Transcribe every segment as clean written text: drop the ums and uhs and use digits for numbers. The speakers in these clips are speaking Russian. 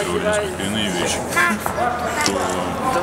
проигрывали несколько иные вещи, то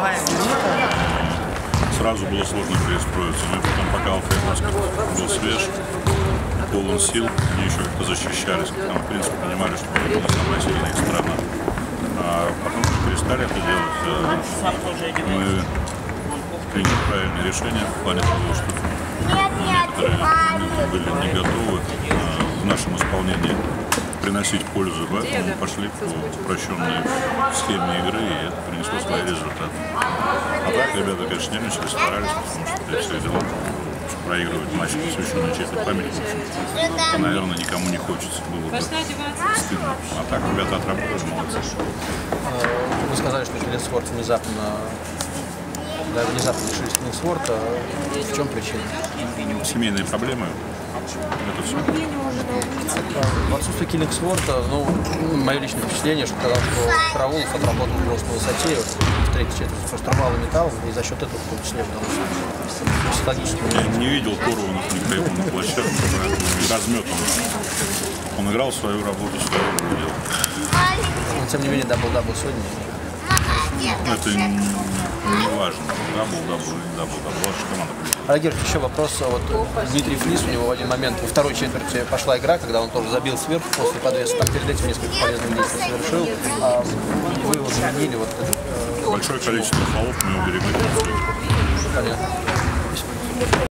сразу было сложно перестроиться. Но потом, пока Алфеев был свеж, полон сил, они еще как-то защищались. Там, в принципе, понимали, что это не самая сильная их страна. А потом перестали это делать. Мы приняли правильное решение в плане того, что некоторые были не готовы в нашем исполнении приносить пользу, поэтому мы пошли по упрощенной схеме игры, и это принесло свои результаты. А так ребята, конечно, нервничали, старались, потому что для всех дела проигрывать матч, посвященный чьей-то памяти, это, наверное, никому не хочется, было бы стыдно. А так ребята отработали, молодцы. Вы сказали, что Клинсворт внезапно лишились Клинсворта. В чем причина? Семейные проблемы. Это все. В отсутствие Киллингсворта, мое личное впечатление, что когда Караулов отработал просто на высоте, в третьей четверти штурмовал металл, и за счет этого в том числе удалось. Я не видел Корова на площадке, разметан. Он играл свою работу, свою работу делал. Но тем не менее, дабл-дабл сегодня. Это не важно. Дабл-дабл, ваша команда. Олег, еще вопрос. Вот Дмитрий Флис, у него в один момент во второй четверти пошла игра, когда он тоже забил сверху после подвеса. Так перед этим несколько полезных действий совершил. Вы его заменили. Большое количество фолов мы уберегли. Понятно.